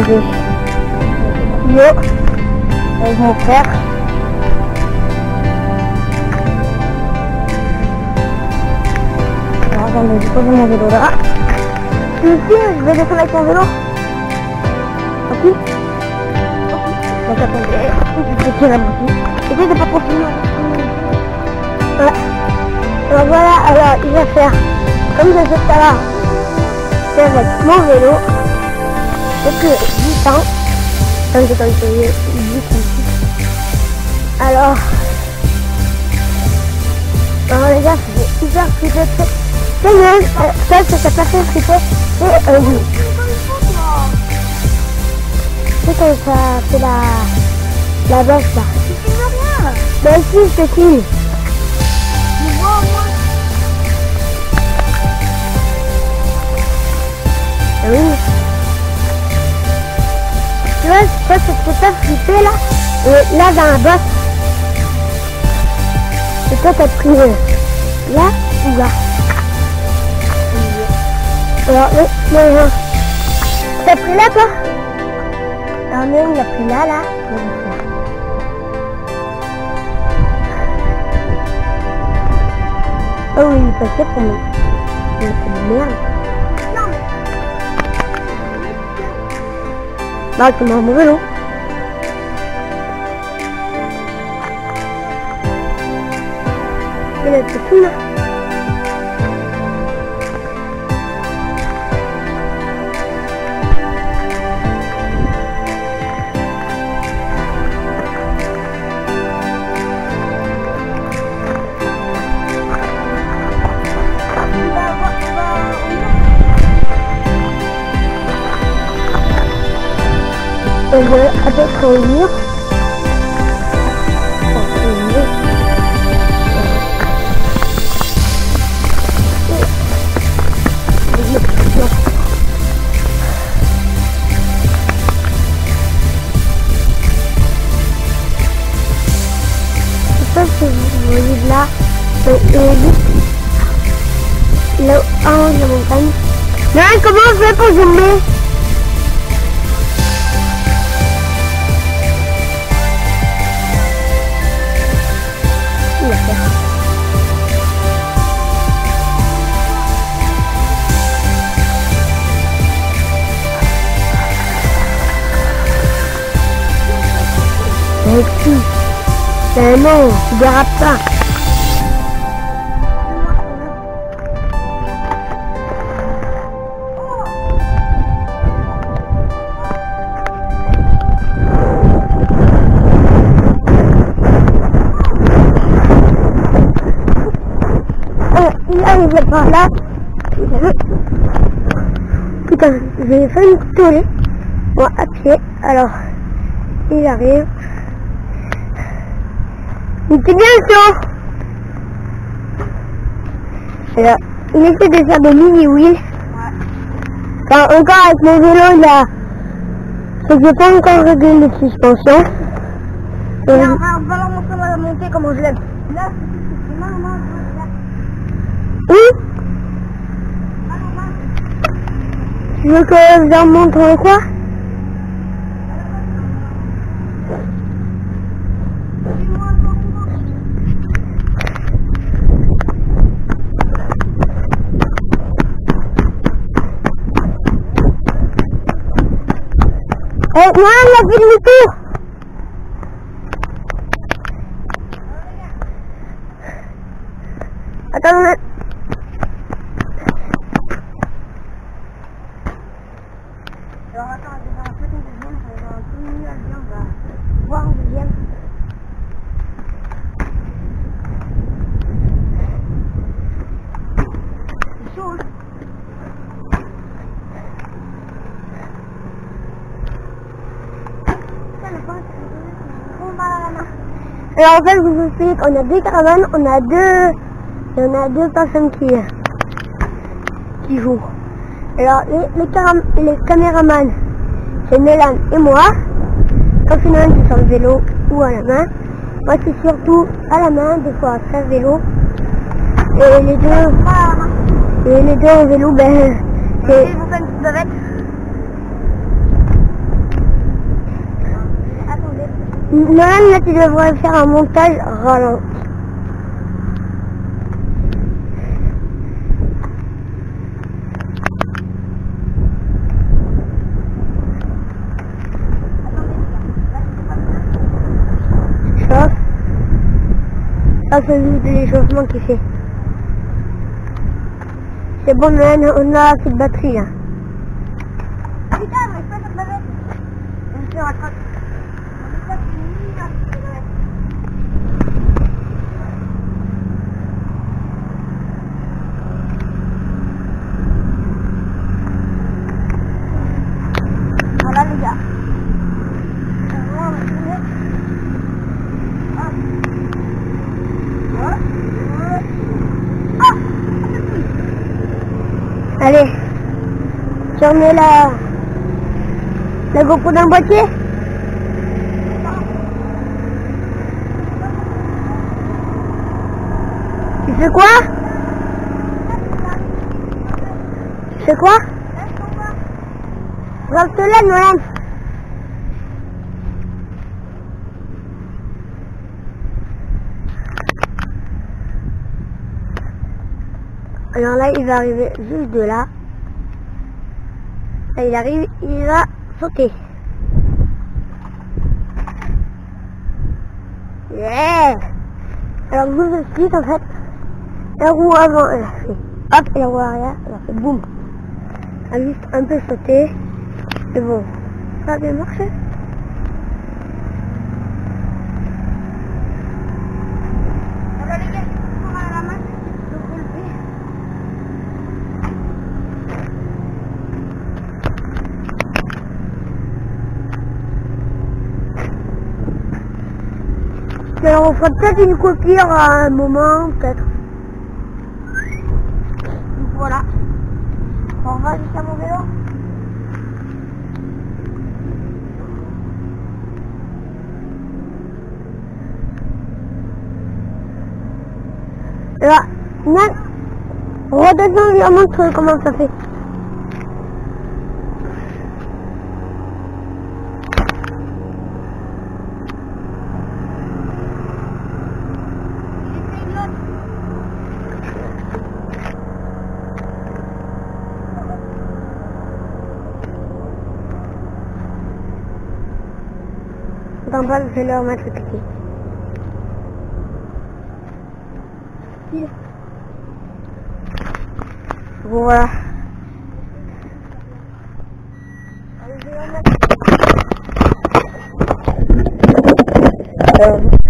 manger. Yo, avec mon frère. Alors attendez, j'ai posé mon vélo là. Ici, je vais descendre avec mon vélo. Ok. Donc attendez, je vais tirer ici. Essayez de pas continuer. Voilà. Alors voilà, alors il va faire comme je fais tout à l'heure. C'est avec mon vélo. Depuis 10 ans. Comme j'ai essayé 10 ici. Alors les gars, c'est hyper flipper. C'est même, ça pas fait flipper. C'est oui. C'est quand ça fait la bosse là. Tu filmes rien. Ben si, je te filme. Tu vois au moins. Oui. Tu vois, ça c'est pas flipper là. Et là dans la bosse. Et toi t'as pris là ou là. Alors le t'as pris là toi. Alors il a pris là. Oh oui, il passait pour moi. C'est de merde. Bah c'est mon vélo. Et là c'est tout là. On va à peu près au mur. Je sais pas si vous voyez de là, là en haut de la montagne. Non, comment on fait pour zoomer? Mais non, tu dérapes pas. Il arrive par là. Putain, j'ai fait une tournée. Bon, à pied. Alors, il arrive. Il était bien chaud. Et là, il essaie de faire des mini-wheels. Enfin, encore avec mon vélo, il a... C'est que j'ai pas encore réglé les suspensions. On va leur montrer la montée, comment je l'aime. Là, c'est maman, là. Oui. Tu veux que je leur montre quoi? Oh, non, il a fait demi-tour. Attends, Alors attends, je vais en faire une deuxième, on va un peu mieux à bien, on va voir une deuxième. C'est chaud, hein. Alors en fait, je vous explique, on a deux caravanes, on a deux personnes qui jouent. Alors les caméramans, c'est Mélan et moi. Quand il y en a un qui est sur le vélo ou à la main. Moi c'est surtout à la main, des fois très vélo. Et les deux au vélo, ben c'est... Vous faites une petite bavette. Nolan, là tu devrais faire un montage ralenti. Chauffe. Ça c'est juste l'échauffement qui fait. C'est bon, Nolan, on a assez de batterie là. Putain, mais pas cette bavette. On se rattrape. Voilà les gars. Allez, tu remets la GoPro dans le boîtier. Tu fais quoi? Tu fais quoi? Reste là, Nolan. Alors là, il va arriver juste de là. Là, il arrive, il va sauter. Yeah! Alors, je vous explique en fait. La roue avant, elle a fait hop, et la roue arrière, elle a fait boum. Elle a juste un peu sauté. C'est bon. Ça a bien marché. Alors les gars, je prends à la main. Alors on fera peut-être une coupure à un moment, peut-être. Voilà. On va jusqu'à mon vélo. Là, non, redescends, je montre comment ça fait. Attends pas, je vais leur mettre le piqué. Voilà. Allez, je vais la mettre.